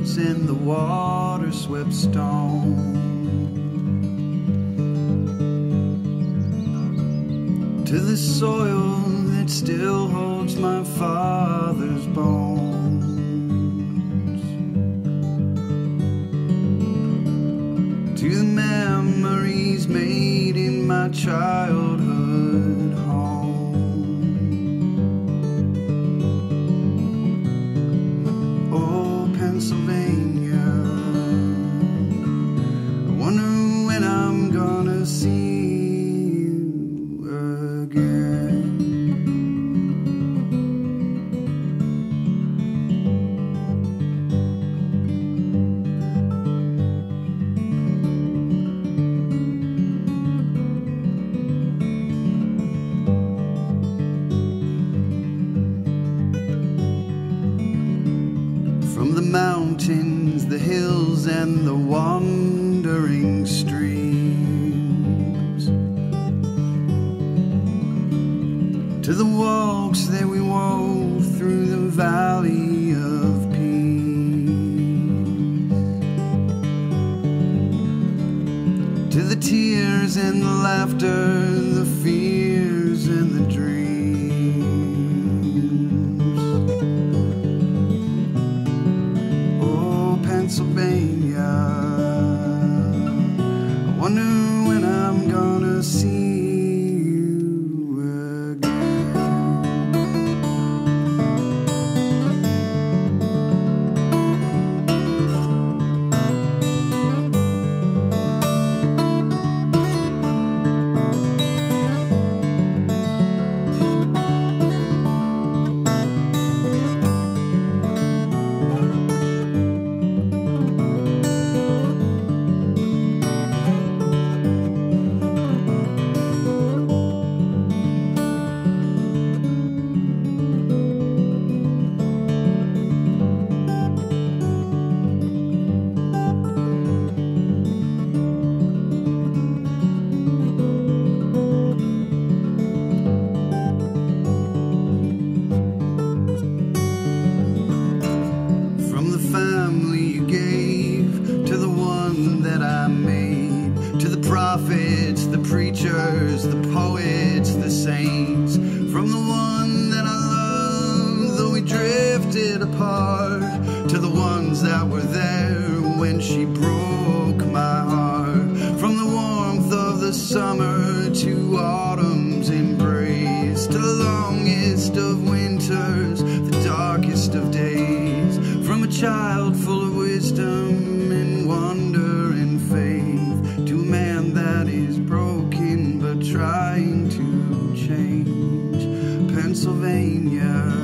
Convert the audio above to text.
fields and the water-swept stone, to the soil that still holds my father's bones, to the memories made in my childhood home. Oh, Pennsylvania, I wonder when I'm gonna see you again. From the mountains, the hills, and the wandering streams, to the walks that we wove through the valley of peace, to the tears and the laughter, the fears and the dreams. Pennsylvania, I wonder when I'm gonna see you again. To the prophets, the preachers, the poets, the saints, from the one that I loved, though we drifted apart, to the ones that were there when she broke my heart, from the warmth of the summer to autumn's embrace, to the longest of winters, the darkest of days, from a child full of wisdom and wonder and faith, to a man that is broken but trying to change. Pennsylvania,